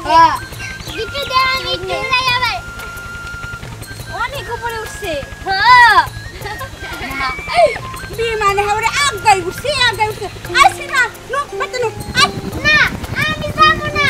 গিট্টু দে আমি খেলাই আবার অনেক উপরে উঠছে বিমানে হাওড়ে আগাই উঠছে আসি না নো মত নো না আমি যাব না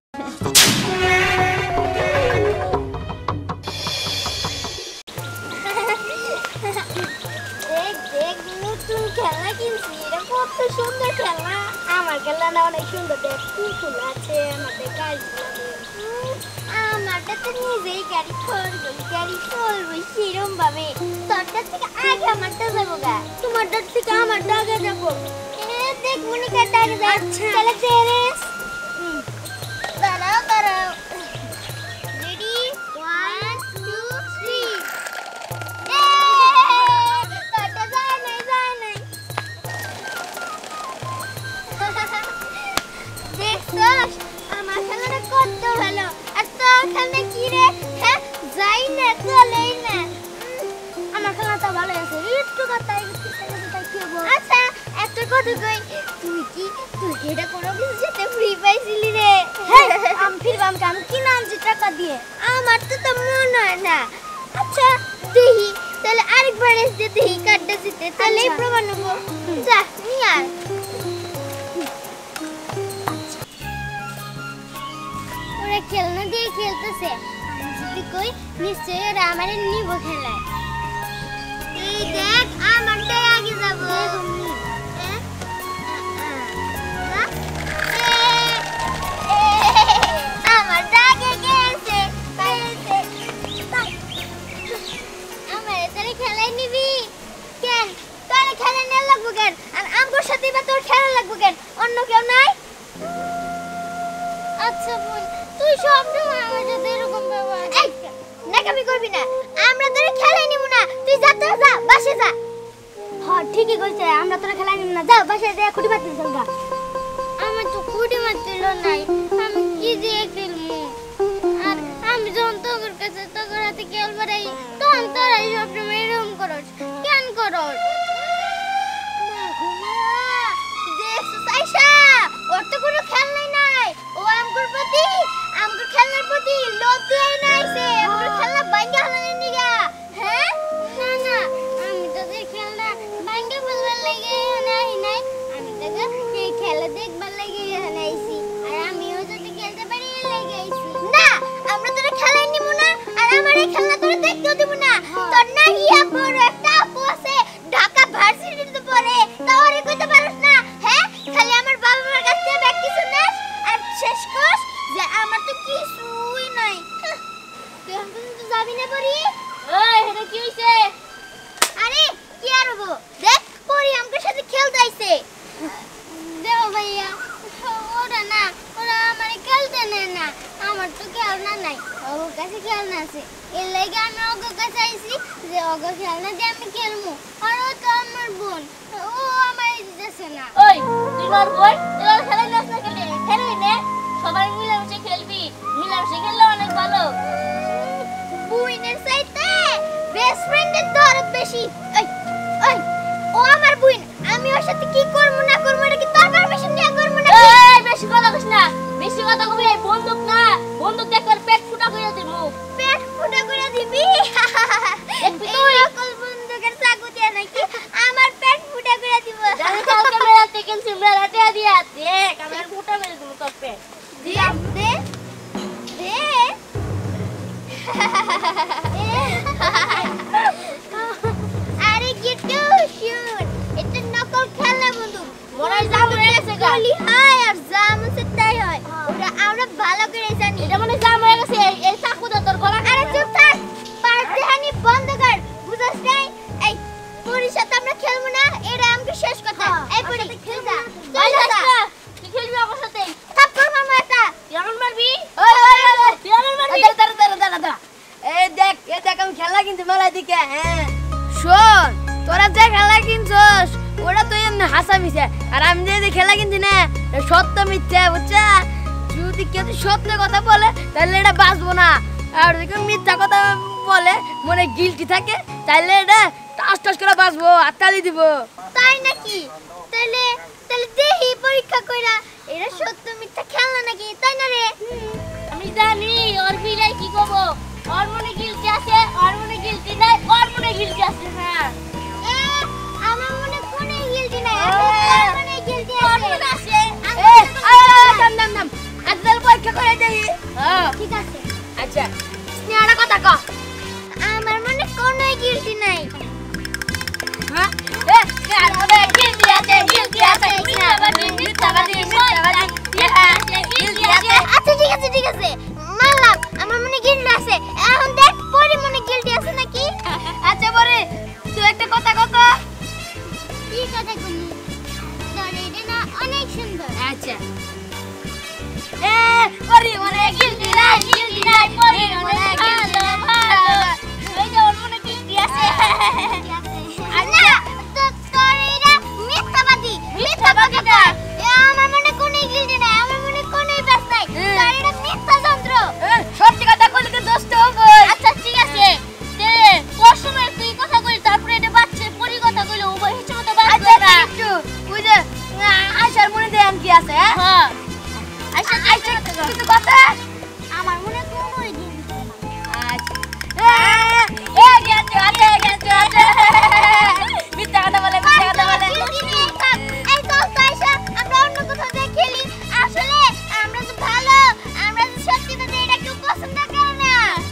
দেখ নতুন খেলা কিনছি এটা কত সুন্দর খেলা আমার খেলা না অনেক সুন্দর দেখ ফুল আছে আমাদের গাড়ি আমারটা তো নিজেই গাড়ি চলবো সেরম ভাবে তোরটা থেকে আগে আমারটা যাবো গা তোমারটা থেকে আমারটা আগে যাবো দেখ মনিকাটা আগে যাচ্ছে তাহলে টেরেস দাঁড়াও রেডি 1 2 3 তোরটা যায় নাই দেখছস আমার খেলাটা কত ভালো আর তোর খেলা কি রে হ্যাঁ যাই না চলেই না আমার খেলাটা ভালো আছে একটু কথা আচ্ছা একটা কথা কই তুই এটা কোনো কিছু যেতে ফ্রি পাইছিলি রে হ্যাঁ আমি ফিরবাম কাম কি নাম যে টাকা দিয়ে আমার তো মনে হয় না আচ্ছা দেখি তাহলে আরেকবার এসে দেখি কার্ডটা জিতে তাহলে প্রমাণ নেবো যা নিয়ে আয় ওরা খেলনা দিয়ে খেলতেছে আমি যদি কই নিশ্চয়ই ওরা আমার নিব খেলায় এই দেখ আমারটাই আগে যাবো আমারটা আগে গেছে আমার তাহলে খেলায় নিবি কেন তোর খেলা নেওয়া লাগবো কেন আর আমার সাথে বা তোর খেলা লাগবো কেন অন্য কেউ নাই আচ্ছা বোন তুই সব সময় আমার সাথে এরকম ব্যবহার নাকামি করবি না আমরা তোরে খেলাই নিব না তুই যা বাসে যা হ্যাঁ ঠিকই কইছে আমরা তোরে খেলাই নিব না যা বাসে যা খুঁটি মারতে চল গা আমার তো খুঁটি মারতেল নাই আমি কি দিয়ে খেলবো আর আমি যখন তোর কাছে তোর হাতে খেল বাড়াই তখন তোরা সব সময় এরকম করস কেন করস ওর তো কোনো খেলনাই নাই ও আমগুর খেলনার প্রতি লোভ দেয় নাই সে আমগুর খেলনা ভাঙা হলানে নিগা হ্যাঁ না আমি তোদের খেলনা ভাঙা ফেলবার লাগে নাই আমি তোকে এই খেলা দেখবার লাগে আইছি আর আমিও যদি খেলতে পারি লাগে আইছি না আমরা তোরে খেলাই নিব না আর আমার এই খেলনা তোরে দেখতেও দিব না তোর না ইয়া বড় একটা আপু আছে ঢাকা ভার্সিটিতে পড়ে তাওরে কইতে পারছ না হ্যাঁ খালি আমার বাবার কাছে ব্যাগ কিছু নেস আর শেষ কর যে আমার তো কিছুই নাই তুই এখন তো যাবি না পরি ওই এটা কি হইছে আরে কি আর হবো দেখ পরি আমার সাথে খেলতে আইছে দেও ভাইয়া ওরা আমারে খেলতে নেয় না আমার তো খেলনা নাই ওর কাছে খেলনা আছে এর লাগি আমি ওর কাছে আইছি যে ওর খেলনা দিয়ে আমি খেলবো আর ও তো আমার বোন ও আমার দিতেছে না ওই তুই আমার বোন তুই খেলা নাস না খেলবি না সবাই মিলেমিশে খেলবি মিলেমিশে খেললে অনেক ভালো বুইনের চাইতে বেস্ট ফ্রেন্ডের দরদ বেশি ওই ও আমার বুইন আমি ওর সাথে কি করব না করব এটা কি তোর পারমিশন নিয়ে করব না এই বেশি কথা কইস না বেশি কথা কবি এই বন্দুক না বন্দুক দেখবার পেট ফুটা কইরা দিবি পেট ফুটা কইরা দিবি দেখবি তুই সকল বন্দুকের চাকু দিয়া নাকি আমার পেট ফুটা কইরা দিব জানি কালকে মেলাতে কিনছি মেলাতে দিয়া দেখ আমার ফুটা মেরে দিব তোর পেট দিয়া দে আরে গিট্টু শুন এটা নকল খেলা বন্দুক মনে জাম হয়ে গেছে গালি হয় আর জাম আছে তাই হয় ওটা আমরা ভালো করে জানি এটা মনে জাম হয়ে গেছে এই চাকু দাও তোর গলা আরে চুপ থাক পারতেহানি বন্ধ কর বুঝছস নাই এই পরির সাথে আমরা খেলবো না এটা আমাকে শেষ কথা এই পরি খেল যা তুই খেলবি আমার সাথে থাপ্পড় মারবো একটা কেমন মারবি ওই কেমন মারবি দাঁড়া এই দেখ আমি খেলা কিনতে মেলা দিকে হ্যাঁ শোন তোরা যে খেলা কিনছস ওটা তো এমনি হাসা মিছে আর আমি যে খেলা কিনছি না সত্য মিথ্যা বুঝছা যদি কেউ সত্য কথা বলে তাহলে এটা বাঁচবো না আর যদি মিথ্যা কথা বলে মনে গিল্টি থাকে তাহলে এটা টাস টাস করে বাঁচবো আর তালি দিব তাই নাকি তাহলে দেখি পরীক্ষা কইরা এটা সত্য মিথ্যা খেলা নাকি তাই না রে আমি জানি ওর বিলাই কি করব ওর মনে গিলটি আছে ওর মনে গিলটি নাই ওর মনে গিলটি আছে হ্যাঁ আমার মনে কোনে গিলটি নাই ওর মনে গিলটি আছে ওর মনে আছে নাম আজকাল পরীক্ষা করে দেই হ্যাঁ ঠিক আছে আচ্ছা স্নেহাটা কথা কও আমার মনে কোনে গিলটি নাই হ্যাঁ স্নেহার মনে গিলটি আছে আচ্ছা ঠিক আছে মানলাম আমার মনে গিলটি আছে এখন দেখ পরি মনে গিলটি আছে নাকি আচ্ছা পরে তুই একটা কথা কত কি কথা কইনি তোর এটা না অনেক সুন্দর আচ্ছা পরি মনে গিলটি নাই পরি মনে গিলটি ভালো ওই যে ওর মনে গিলটি আছে আচ্ছা তোর এটা মিথ্যাবাদী আমার মনে কোনে গিলটি নাই আমার মনে কোনে বাস নাই তোর এটা মিথ্যা যন্ত্র সত্যি কথা কইলে কি দোস্ত হবে আচ্ছা ঠিক আছে তে কোন সময় তুই কথা কইলি তারপরে এটা বাচ্চা পরি কথা কইলে উভয় হিসেবে তো বাস না আচ্ছা একটু ওই যে আয়শার মনে দেন কি আছে হ্যাঁ আয়শা কিছু কথা আমার মনে কোনোই গিলটি আচ্ছা গেছে মিথ্যা কথা বলে এই তো আয়শা আমরা অন্য কোথাও যাই খেলি আসলে আমরা তো ভালো আমরা তো সত্যি কথা এটা কেউ পছন্দ করে না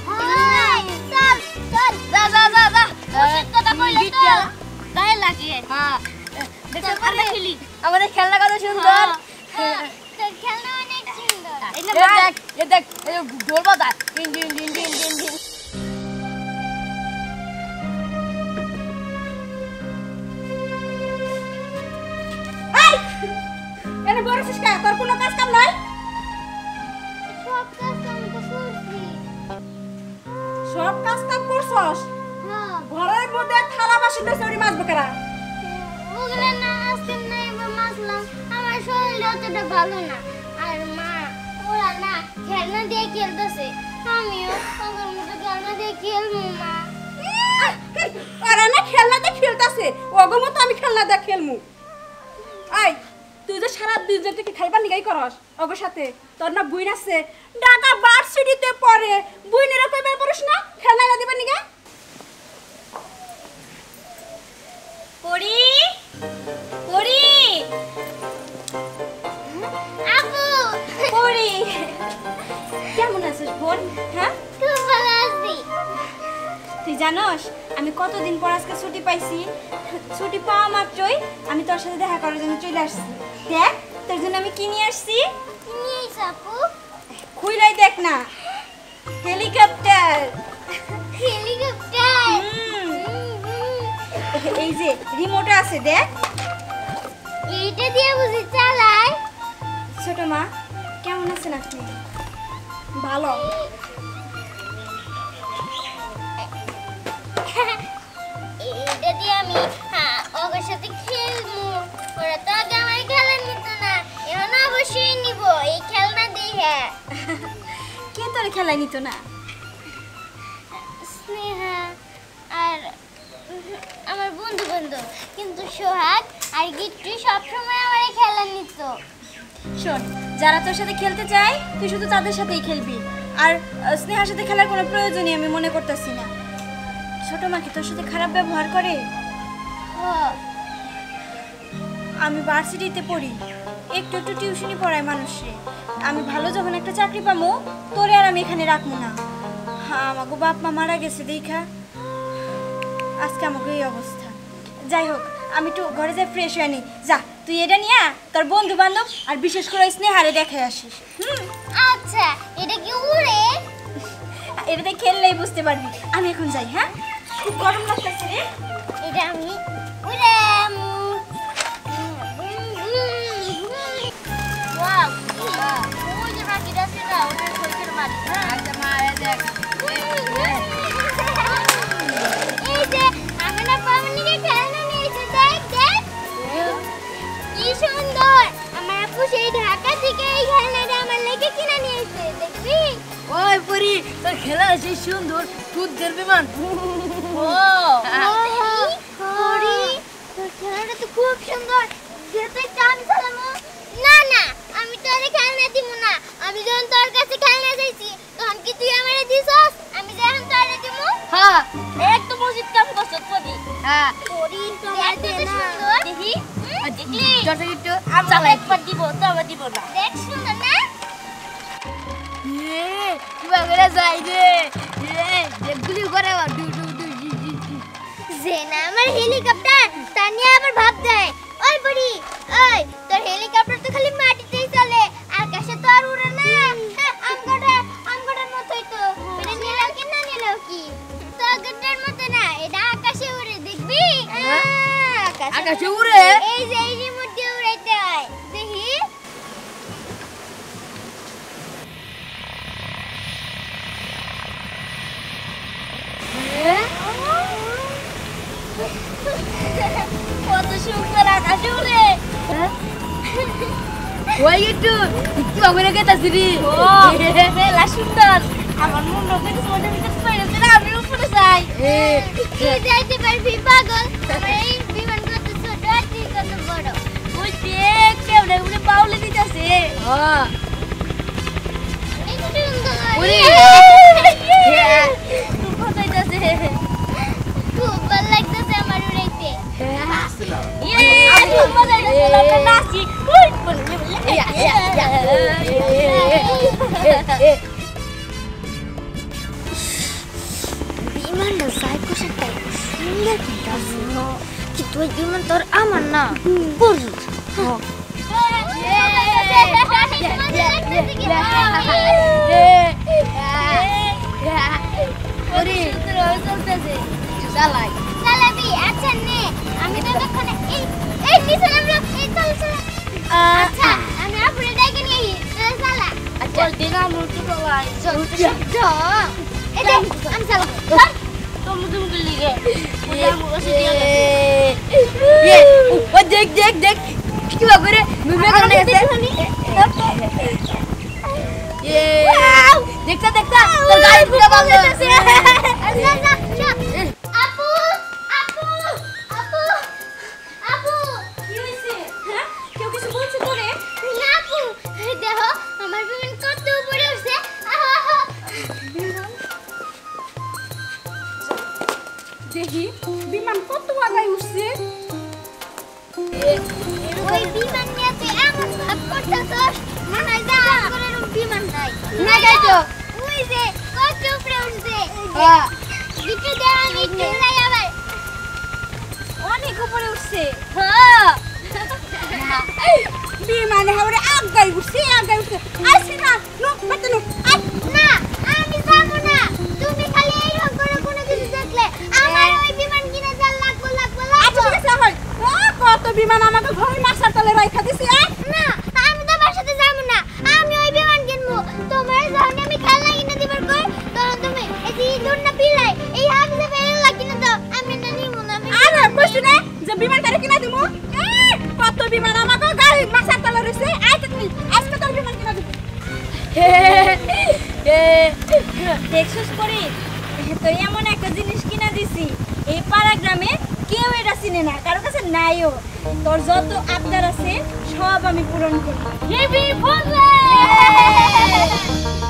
চল যা ওষুধ কথা কইলে তো গায়ে লাগে হ্যাঁ দেখো আমরা খেলি আমাদের খেলনা কত সুন্দর তোর খেলনা অনেক সুন্দর এই দেখ ঢোল বাজা ডিন এনে বড়ছিস কা তোর কোনো কাজ কাম নাই সব কাজ কাম করছস হ্যাঁ ঘরের মধ্যে থালা বাসন ধুইছ ওরি মাছ বকরা ওগুলা না আজকে নাই মাছলাম আমার শরীরটা অতটা ভালো না আর মা ওরা না খেলনা দিয়ে খেলতেছে আমিও ওদের মতো খেলনা দিয়ে খেলবো মা ওরা না খেলনা দিয়ে খেলতেছে ওগো মতো আমি খেলনা দিয়ে খেলমু আই তুই যে সারা দিন যে কি খাইবার নিগাই করস ওগো সাথে তোর না বুইন আছে ঢাকা ভার্সিটিতে পড়ে বুইনেরা কইবার পারিস না খেলনা না দিবার নিগা পরি আপু পরি কেমন আছিস বোন হ্যাঁ খুব ভালো আছি তুই জানোস আমি কতদিন পর আজকে ছুটি পাইছি ছুটি পাওয়া মাত্রই আমি তোর সাথে দেখা করার জন্য চলে আসছি দেখ তোর জন্য আমি কি নিয়ে আসছি নিয়ে আইছ আপু খুইলাই দেখ না হেলিকপ্টার এই যে রিমোট আছে দেখ এইটা দিয়ে বুঝি চালায় ছোট মা কেমন আছেন আপনি ভালো এইটা দিয়ে আমি ওর সাথে খেলবো ওরা তো আগে আমার খেলা নিত না এখন অবশ্যই নিব এই খেলনা দিয়ে কে তোর খেলা নিত না স্নেহা আর আমার বন্ধু কিন্তু সোহাগ আর গিট্টু সবসময় আমার খেলা নিত শোন যারা তোর সাথে খেলতে চায় তুই শুধু তাদের সাথেই খেলবি আর স্নেহার সাথে খেলার কোনো প্রয়োজনই আমি মনে করতেছি না ছোট মা কি তোর সাথে খারাপ ব্যবহার করে আমি ভার্সিটিতে পড়ি একটু টিউশনি পড়াই মানুষে আমি ভালো যখন একটা চাকরি পাবো তোরে আর আমি এখানে রাখবো না আমাকে বাপ মা মারা গেছে দেখা আজকে আমাকে এই অবস্থা যাই হোক আমি একটু ঘরে যাই ফ্রেশ হয়ে নি যা তুই এটা নিয়ে তোর বন্ধু বান্ধব আর বিশেষ করে স্নেহারে দেখে আসিস আচ্ছা এটা কি উড়ে এটাতে খেললেই বুঝতে পারবি আমি এখন যাই হ্যাঁ খুব গরম লাগতেছে রে এটা আমি উড়ে ওয়াও ওই যে বাকিটা সেটা ওটা কইতে মারি আচ্ছা মা দেখ এই যে আমি না পামনিকে খেলনা নিয়েছি দেখ দেখ কি সুন্দর আমার আপু সেই ঢাকা থেকে এই খেলনাটা আমার লেগে কিনে নিয়েছে দেখবি ওই পরি তোর খেলা সেই সুন্দর দুধের বিমান ও পরি তোর খেলাটা তো খুব সুন্দর যেতে আমি চালামু না না আমি তোরে খেলনা দিব না আমি যখন তোর কাছে খেলনা চাইছি কিবা করে যাই রে গুলি করে যে না আমার হেলিকপ্টার তা নিয়ে আবার ভাব দেয়। ওই পরি, ওই তোর হেলিকপ্টার তো খালি মাটিতেই চলে, আকাশে তো আর উড়ে না। আমগোটার মতোই তো। এটা নিলাও কি না নিলাও কি? তোগের মতো না, এটা আকাশে উড়ে, দেখবি? আকাশে উড়ে? এই যে এই রিমোট দিয়ে উড়াইতে হয়, দেখি। কত সুন্দর আকাশে উড়ে। ওই একটু কিবা করে গেতাছি রে। মেলা সুন্দর। আমার মন রকম মনে হচ্ছে পাইছে না, আমি উপরে যাই। তুই যাইতে পারবি পাগল? আমার এই বিমান কত ছোট আর তুই কত বড়। ওই দেখ কেমনে উড়ে পাউলে দিতেছে। এই সুন্দর। ওরে তুই কোথায় যাচ্ছে? খুব ভালো লাগতেছে আমার উড়াইতে। খুব মজা লাগছে, আমরা নাচি। বিমানটা যাই কোষে তাই সুন্দর কিন্তু কিন্তু ওই বিমান তোর আমার না পরি। চালাবি? আচ্ছা নে, আমি তো তখন এই নিচে নামলাম, এই চল চল। আচ্ছা আমি আপুরে ডাইকে নিয়ে চালা। আচ্ছা দিন আমরা তো ভাই চল চল। এই দেখ আমি চালা। তুমি লিগে ও দেখ দেখ দেখ কিবা করে মুভি করে গেছে। দেখতা দেখতা তোর গাড়ি পুরো বন্ধ হয়েছে। আপু আপু আপু আপু কি হইছে? হ্যাঁ কেউ কিছু বলছে তোরে? না আপু, দেখো আমার বিমান কত উপরে উঠছে। দেখি বিমান কত আগায় উঠছে। ওই বিমান নিয়ে তুই এমন ভাব করতেছস মনে হয় যে আমার এরকম বিমান নাই। না গাই তো ওই যে কত উপরে উঠছে। গিট্টু দে আমি একটু উড়াই আবার। অনেক উপরে উঠছে। হ্যাঁ বিমানে হাওড়ে আগায় উঠছে আসি না নো মত নো না আমি যাবো না। তুমি খালি এইরকম করে কোনো কিছু দেখলে আমার ওই বিমান কিনে যার লাগবো। আচ্ছা ঠিক আছে আমার কত বিমান আমাকে ঘরে মাছার তলে রাইখা দিছি। না আমি তোমার সাথে যাবো না, আমি ওই বিমান কিনবো। তোমার যখন আমি খেলনা কিনে দিবার কই তখন তুমি এই যে ইঁদুর না পিলাই এই হাফিজে ফেললা কিনে দাও, আমি না নিব না। আরে কইছ না যে বিমান তারে কিনা দিমু। কত বিমান আমাকে গাড়ি মাছার তলে রইছে। আইতে তুই আজকে তোর বিমান কিনা দিব। দেখছস করি তো এমন একটা জিনিস কিনা দিছি এই পাড়া গ্রামে কেউ এটা চিনে না, কারো কাছে নাইও। তোর যত আবদার আছে সব আমি পূরণ করি। হেভি বলে